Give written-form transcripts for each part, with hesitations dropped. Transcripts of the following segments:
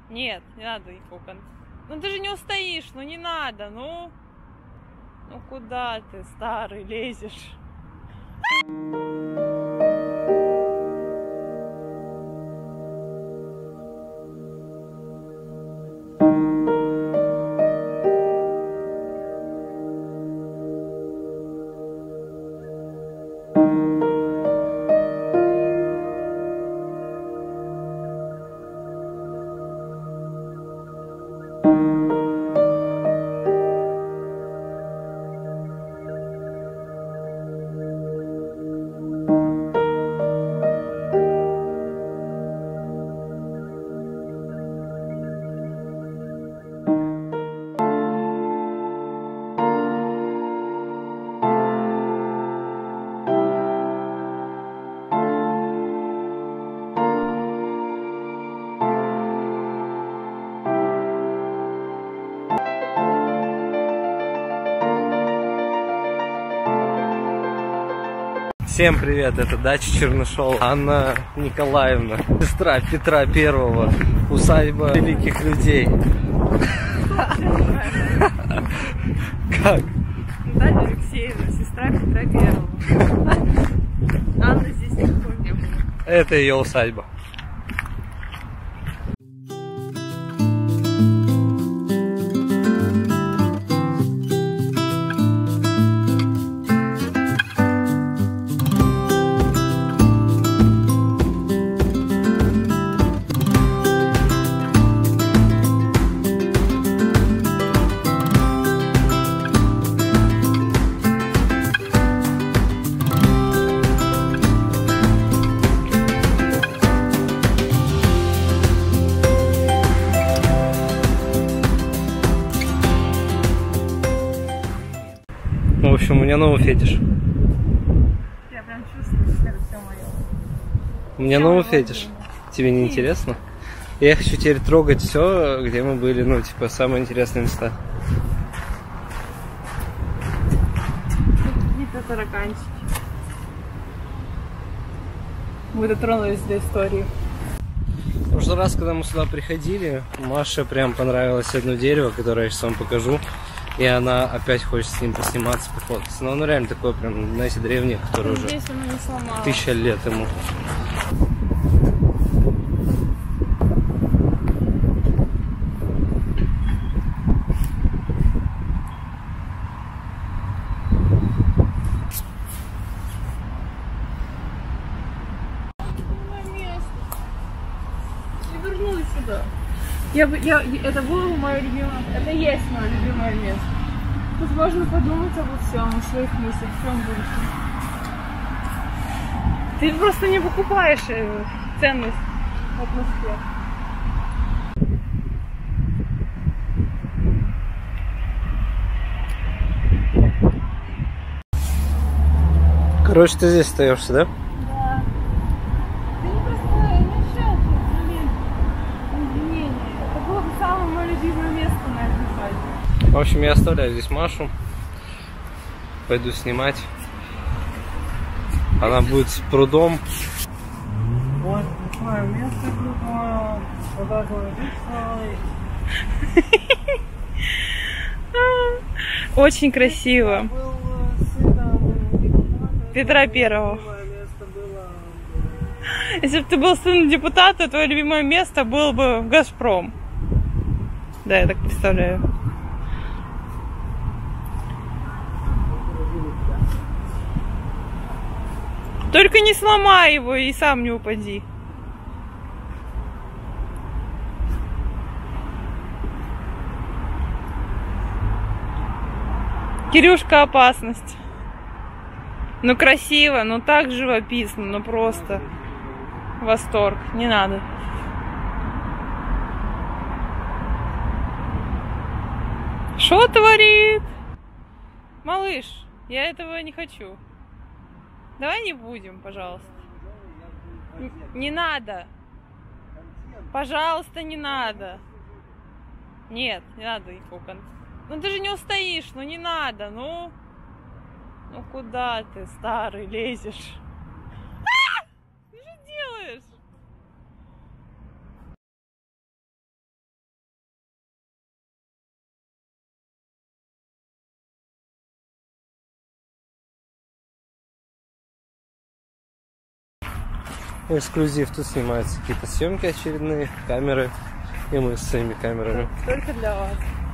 Нет, не надо их окон. Ну ты же не устоишь, ну не надо, ну. Ну куда ты, старый, лезешь? Всем привет, это дача Чернышова. Анна Николаевна, сестра Петра Первого, усадьба великих людей. Как? Наталья Алексеевна, сестра Петра Первого. Анна здесь никого не было. Это ее усадьба. В общем, у меня новый фетиш. Я прям чувствую, что это все мое. У меня новый фетиш. Тебе не интересно? Я хочу теперь трогать все, где мы были, ну, типа, самые интересные места. Какие-то тараканчики. Мы дотронулись до истории. В прошлый раз, когда мы сюда приходили, Маше прям понравилось одно дерево, которое я сейчас вам покажу. И она опять хочет с ним посниматься, пофоткаться. Но оно реально такое прям, знаете, древнее, которое уже Здесь оно не сломалось. 1000 лет ему. Я вернулась сюда. Это было мое любимое. Это и есть мое любимое место. Тут можно подумать обо всем, о своих мыслях, о всем будущем. Ты просто не покупаешь ценность атмосферы. Короче, ты здесь остаешься, да? Да. Ты не просто не общаешься, блин. Извинения. Это было бы самое мое любимое место на этой свадьбе. В общем, я оставляю здесь Машу. Пойду снимать. Она будет с прудом. Вот такое место крутое, вот такое Очень красиво. Петра Первого. Если бы ты был сыном депутата, твое любимое место было бы Газпром. Да, я так представляю. Только не сломай его и сам не упади. Кирюшка, опасность. Ну красиво, ну так живописно, ну просто восторг. Не надо. Что творит? Малыш, я этого не хочу. Давай не будем, пожалуйста. Не надо. Пожалуйста, не надо. Нет, не надо их окон. Ну ты же не устоишь, ну не надо, ну. Ну куда ты, старый, лезешь? Ты же делаешь? эксклюзив. Тут снимаются какие-то съемки очередные, камеры. И мы с своими камерами. Только для вас.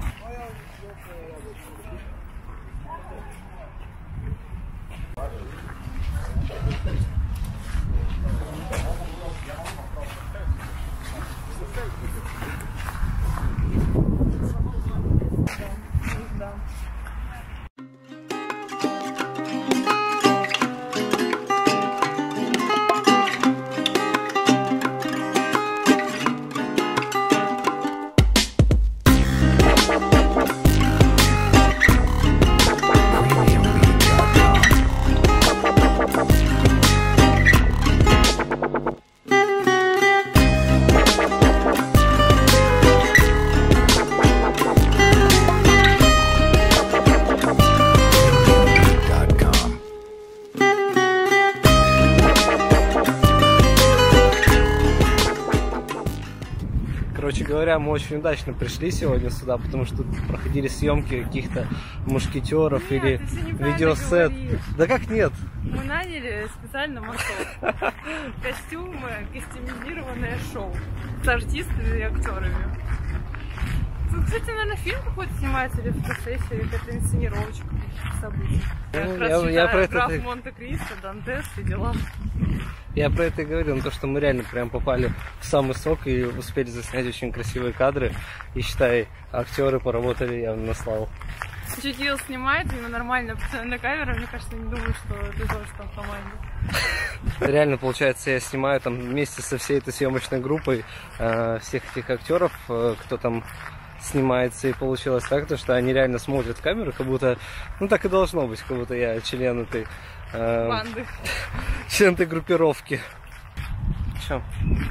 Короче говоря, мы очень удачно пришли сегодня сюда, потому что тут проходили съемки каких-то мушкетеров или видеосет. Да как нет? Мы наняли специально массов. Костюмы, костюмизированное шоу с артистами и актерами. Тут, кстати, наверное, фильм какой-то снимается, или фотосессия, или какая-то инсценировочка событий. Я про это... Граф Монте-Кристо, Дантес и дела. Я про это и говорил, то, что мы реально прям попали в самый сок и успели заснять очень красивые кадры. И, считай, актеры поработали явно на славу. Чутье снимает, ему нормально на камеру, мне кажется, не думаю, что ты тоже там в команде. Реально, получается, я снимаю там вместе со всей этой съемочной группой всех этих актеров, кто там снимается, и получилось так, то, что они реально смотрят в камеру, как будто, ну так и должно быть, как будто я член этой банды. Член этой группировки. Че?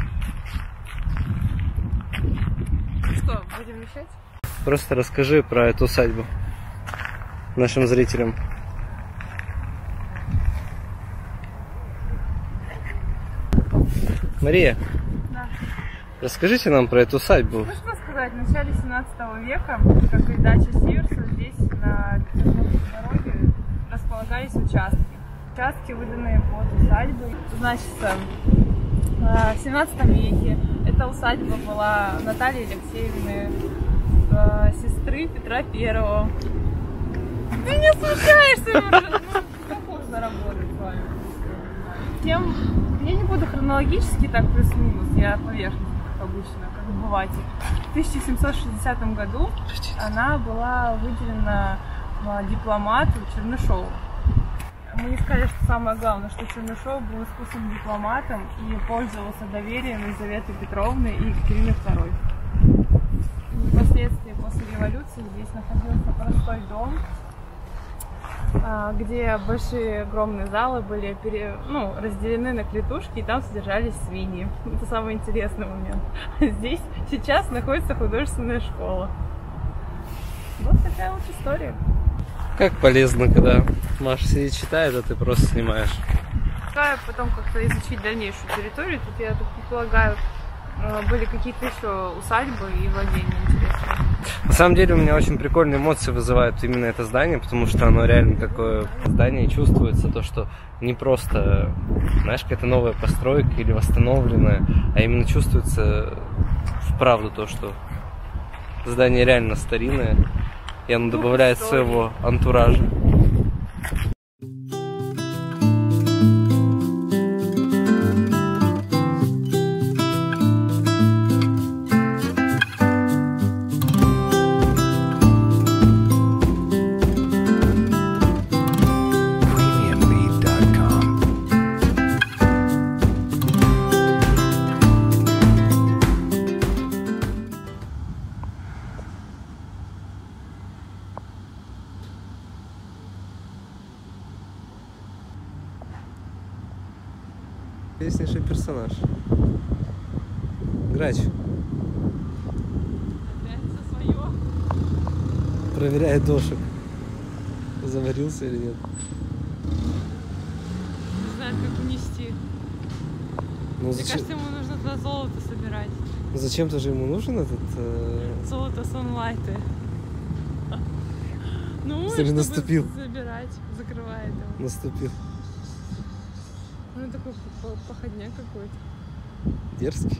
Что, будем вещать? Просто расскажи про эту усадьбу нашим зрителям. Мария, да. Расскажите нам про эту усадьбу. Ну что сказать, в начале 17 века, как и дача Сирса, здесь на Петербургской дороге располагались участки. Участки, выданные под усадьбой. Значит, в 17 веке эта усадьба была Натальи Алексеевны, сестры Петра Первого. Ты не смущаешься уже, ну, вкусно работать с вами. Я не буду хронологически так плюс-минус, я поверхностно, как обычно, как обыватель. В 1760 году она была выделена дипломату Чернышову. Мы не сказали, что самое главное, что Чернышов был искусным дипломатом и пользовался доверием Елизаветы Петровны и Екатерины II. Впоследствии, после революции, здесь находился простой дом, где большие огромные залы были разделены на клетушки, и там содержались свиньи. Это самый интересный момент. Здесь сейчас находится художественная школа. Вот такая вот история. Как полезно, когда Маша сидит, читает, а ты просто снимаешь. Пытаюсь потом как-то изучить дальнейшую территорию. Тут, я так предполагаю, были какие-то еще усадьбы и владения интересные. На самом деле у меня очень прикольные эмоции вызывает именно это здание, потому что оно реально такое здание, чувствуется то, что не просто, знаешь, какая-то новая постройка или восстановленная, а именно чувствуется вправду то, что здание реально старинное, и оно добавляет своего антуража. Интереснейший персонаж. Грач. Опять за свое. Проверяет дошек. Заварился или нет. Не знаю, как унести. Ну, Мне кажется, ему нужно туда золото собирать. Ну, зачем-то же ему нужен этот... Золото Sunlight. Ну, Смотри, чтобы наступил. забирать, закрывает его. Наступил. Ну такой походняк какой-то. Дерзкий.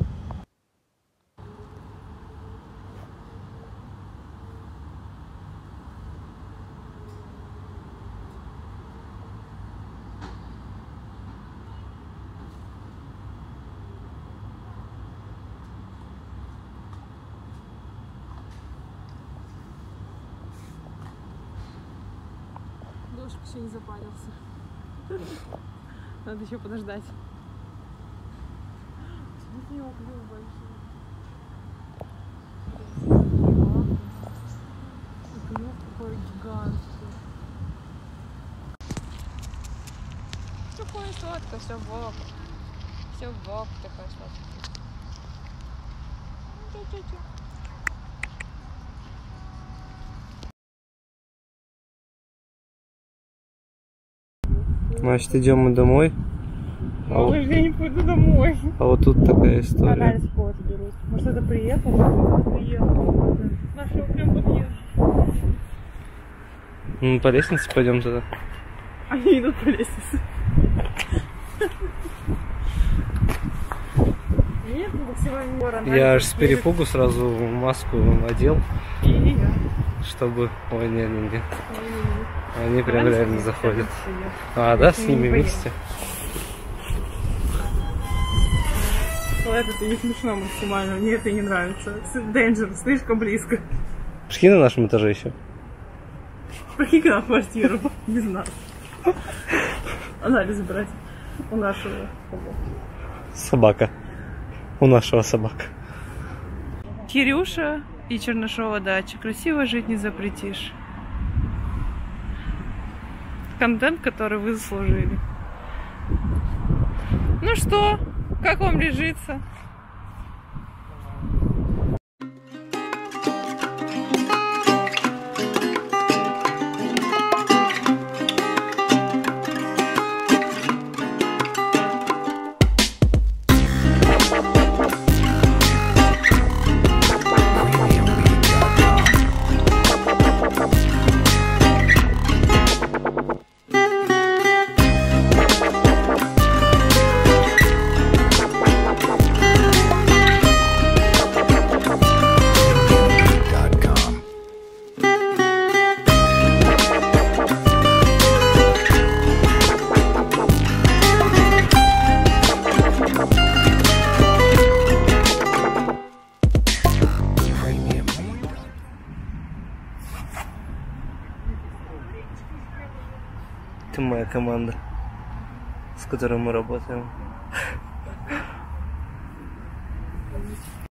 Дождь еще не запарился. Надо еще подождать. Смотри, окно большое. Окно какое гигантское. Все ходит сладко, все в бок. Все в бок такой сладкий. Чу-чу-чу. Значит, идем мы домой. Я не пойду домой. А вот тут такая история. Анализ кого-то берут. Может, это приехал? Приехал. Нашел прям подъезд. Ну, по лестнице пойдем туда. Они идут по лестнице. Нет, максимально ворон. Я аж с перепугу сразу маску одел, И я. чтобы... Ой, нет. Не-не-не. Они прям реально заходят. А, да, с ними вместе? Ну, это не смешно максимально. Мне это не нравится. Danger, слишком близко. Пришли на нашем этаже еще. Прикинь на квартиру без нас. Анализ брать у нашего. Собака. У нашего собака. Кирюша и Чернышова дача. Красиво жить не запретишь. Контент, который вы заслужили. Ну что, как вам лежится? Это моя команда, с которой мы работаем.